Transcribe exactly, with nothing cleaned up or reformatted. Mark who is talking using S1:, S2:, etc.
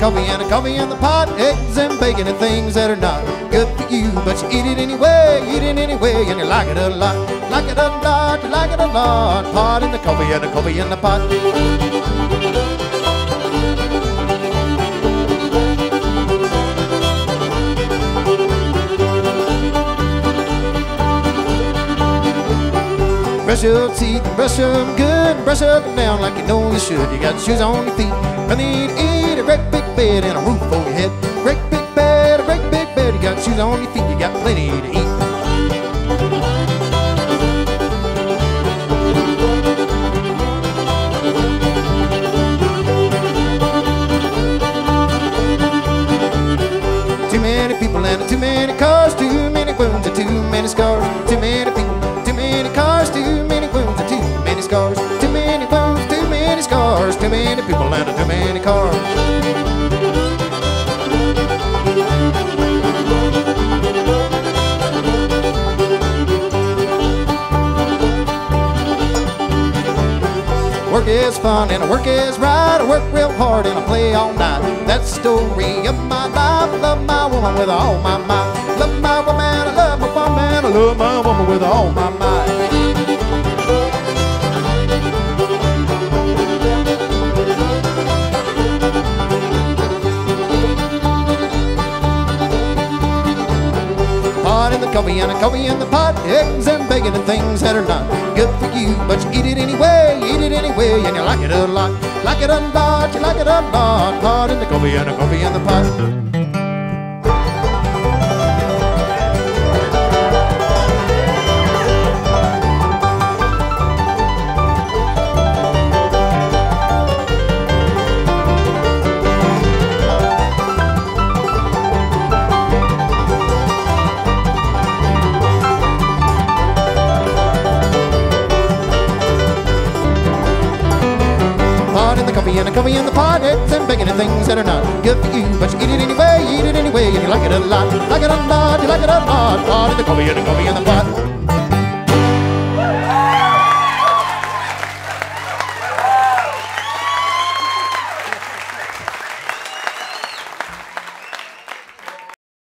S1: coffee and a coffee in the pot, eggs and bacon and things that are not good for you, but you eat it anyway, eat it anyway, and you like it a lot, like it a lot, you like it a lot. Pot in the coffee and a coffee in the pot. Brush your teeth, brush them good, brush up and down like you know you should. You got shoes on your feet, plenty to eat, a great big bed and a roof over your head. Great big bed, a great big bed. You got shoes on your feet, you got plenty to eat. Too many people and too many cars, too many wounds and too many scars. Too many people, too many cars, too many wounds and too many scars. Too many wounds, too many scars. Too many people and too many cars. Work is fun and work is right. I work real hard and I play all night. That's the story of my life. I love my woman with all my might. Love my woman, I love my woman. I love my woman with all my might. Pot in the coffee and a coffee in the pot, eggs and bacon and things that are not good for you, but you eat it anyway, you eat it anyway, and you like it a lot, like it a lot, you like it a lot. Pot in the coffee and a coffee in the pot. Coffee and a coffee in the pot, eggs and bacon and things that are not good for you, but you eat it anyway, you eat it anyway, and you like it a lot, like it a lot, you like it a lot. Pot in the coffee and a coffee in the pot.